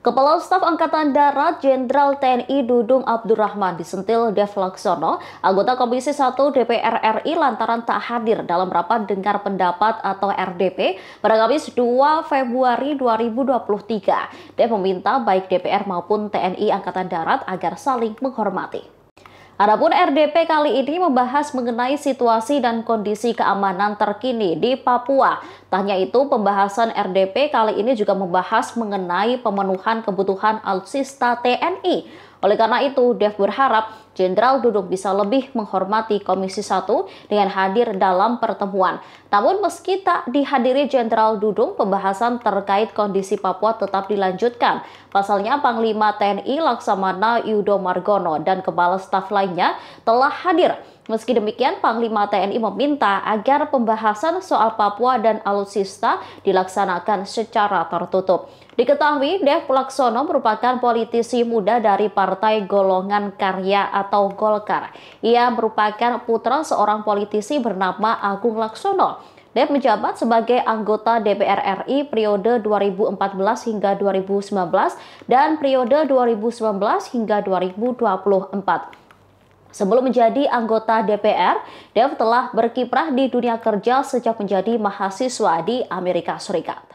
Kepala Staf Angkatan Darat Jenderal TNI Dudung Abdurrahman disentil Dev Laksono, anggota Komisi 1 DPR RI lantaran tak hadir dalam rapat dengar pendapat atau RDP pada Kamis 2 Februari 2023. Dev meminta baik DPR maupun TNI Angkatan Darat agar saling menghormati. Adapun RDP kali ini membahas mengenai situasi dan kondisi keamanan terkini di Papua. Tak hanya itu, pembahasan RDP kali ini juga membahas mengenai pemenuhan kebutuhan alutsista TNI. Oleh karena itu, Dev berharap Jenderal Dudung bisa lebih menghormati Komisi 1 dengan hadir dalam pertemuan. Namun meski tak dihadiri Jenderal Dudung, pembahasan terkait kondisi Papua tetap dilanjutkan. Pasalnya Panglima TNI Laksamana Yudo Margono dan Kepala Staf lainnya telah hadir. Meski demikian, Panglima TNI meminta agar pembahasan soal Papua dan alutsista dilaksanakan secara tertutup. Diketahui, Dev Laksono merupakan politisi muda dari Partai Golongan Karya atau Golkar. Ia merupakan putra seorang politisi bernama Agung Laksono. Dev menjabat sebagai anggota DPR RI periode 2014 hingga 2019 dan periode 2019 hingga 2024. Sebelum menjadi anggota DPR, Dev telah berkiprah di dunia kerja sejak menjadi mahasiswa di Amerika Serikat.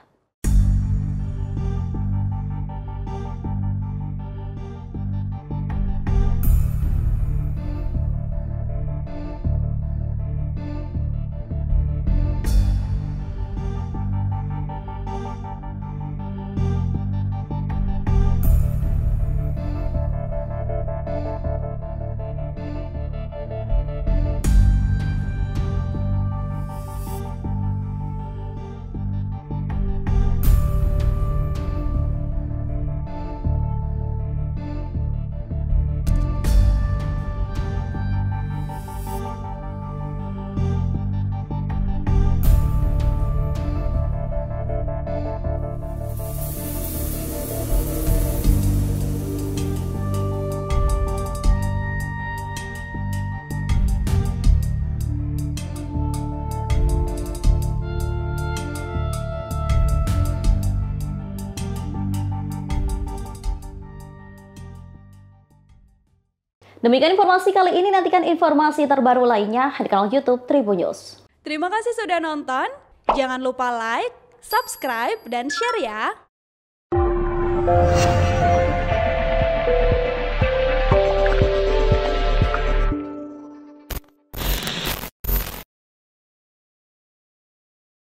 Demikian informasi kali ini, nantikan informasi terbaru lainnya di kanal YouTube Tribun News. Terima kasih sudah nonton, jangan lupa like, subscribe, dan share ya!